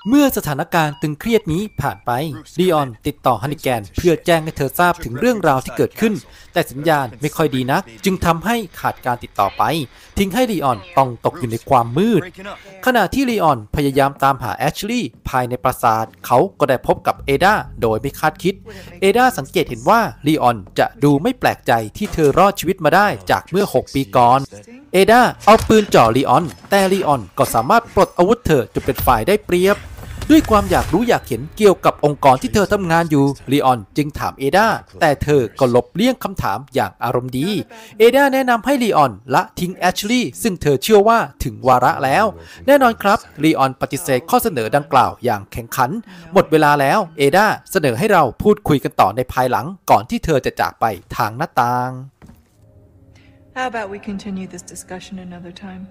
เมื่อสถานการณ์ตึงเครียดนี้ผ่านไปลีออนติดต่อฮันนิแกนเพื่อแจ้งให้เธอทราบถึงเรื่องราวที่เกิดขึ้นแต่สัญญาณไม่ค่อยดีนักจึงทำให้ขาดการติดต่อไปทิ้งให้ลีออนต้องตกอยู่ในความมืดขณะที่ลีออนพยายามตามหาแอชลีย์ภายในปราสาทเขาก็ได้พบกับเอดาโดยไม่คาดคิดเอดาสังเกตเห็นว่าลีออนจะดูไม่แปลกใจที่เธอรอดชีวิตมาได้จากเมื่อ6 ปีก่อนเอดาเอาปืนจ่อลีออนแต่ลีออนก็สามารถปลดอาวุธเธอจนเป็นฝ่ายได้เปรียบด้วยความอยากรู้อยากเห็นเกี่ยวกับองค์กรที่เธอทำงานอยู่ลีออนจึงถามเอดาแต่เธอก็หลบเลี่ยงคำถามอย่างอารมณ์ดีเอดาแนะนำให้ลีออนละทิ้งแอชลีย์ซึ่งเธอเชื่อว่าถึงวาระแล้วแน่นอนครับลีออนปฏิเสธข้อเสนอดังกล่าวอย่างแข็งขันหมดเวลาแล้วเอดาเสนอให้เราพูดคุยกันต่อในภายหลังก่อนที่เธอจะจากไปทางหน้าต่าง How about we continue this discussion another time?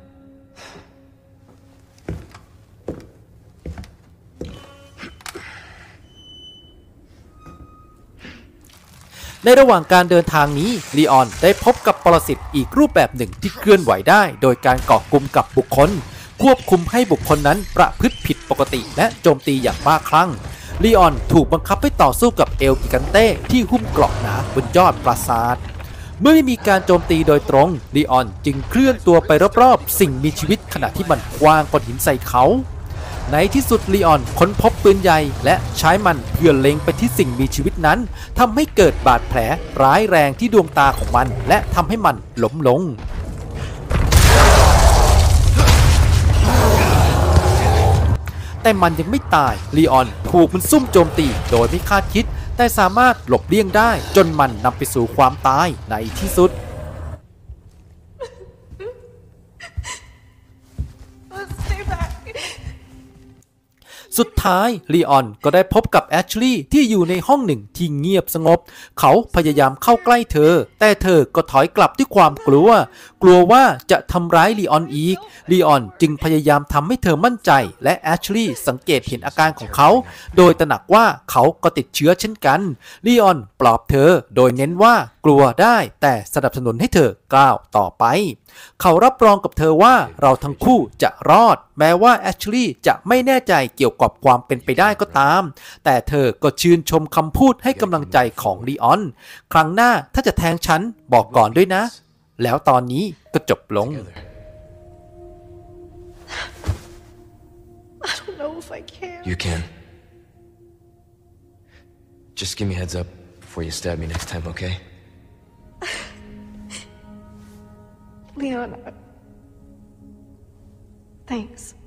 ในระหว่างการเดินทางนี้ลีออนได้พบกับปรสิตอีกรูปแบบหนึ่งที่เคลื่อนไหวได้โดยการเกาะกลุ่มกับบุคคลควบคุมให้บุคคลนั้นประพฤติผิดปกติและโจมตีอย่างบ้าคลั่งลีออนถูกบังคับให้ต่อสู้กับเอลกิกันเต้ที่หุ้มเกราะหนาบนยอดปราสาทเมื่อไม่มีการโจมตีโดยตรงลีออนจึงเคลื่อนตัวไปรอบๆสิ่งมีชีวิตขณะที่มันคว้างก้อนหินใส่เขาในที่สุดลีออนค้นพบปืนใหญ่และใช้มันเพื่อเล็งไปที่สิ่งมีชีวิตนั้นทำให้เกิดบาดแผลร้ายแรงที่ดวงตาของมันและทำให้มันล้มลงแต่มันยังไม่ตายลีออนถูกมันซุ่มโจมตีโดยไม่คาดคิดแต่สามารถหลบเลี่ยงได้จนมันนำไปสู่ความตายในที่สุดสุดท้ายลีออนก็ได้พบกับแอชลีย์ที่อยู่ในห้องหนึ่งที่เงียบสงบเขาพยายามเข้าใกล้เธอแต่เธอก็ถอยกลับด้วยความกลัวว่าจะทำร้ายลีออนอีกลีออนจึงพยายามทำให้เธอมั่นใจและแอชลีย์สังเกตเห็นอาการของเขาโดยตระหนักว่าเขาก็ติดเชื้อเช่นกันลีออนปลอบเธอโดยเน้นว่ากลัวได้แต่สนับสนุนให้เธอก้าวต่อไปเขารับรองกับเธอว่าเราทั้งคู่จะรอดแม้ว่าแอชลีย์จะไม่แน่ใจเกี่ยวกับความเป็นไปได้ก็ตามแต่เธอก็ชื่นชมคำพูดให้กำลังใจของลีออนครั้งหน้าถ้าจะแทงฉันบอกก่อนด้วยนะแล้วตอนนี้ก็จบลง I don't know if I can. You can. Just give me heads up before you stab me next time, okay? Leon, thanks.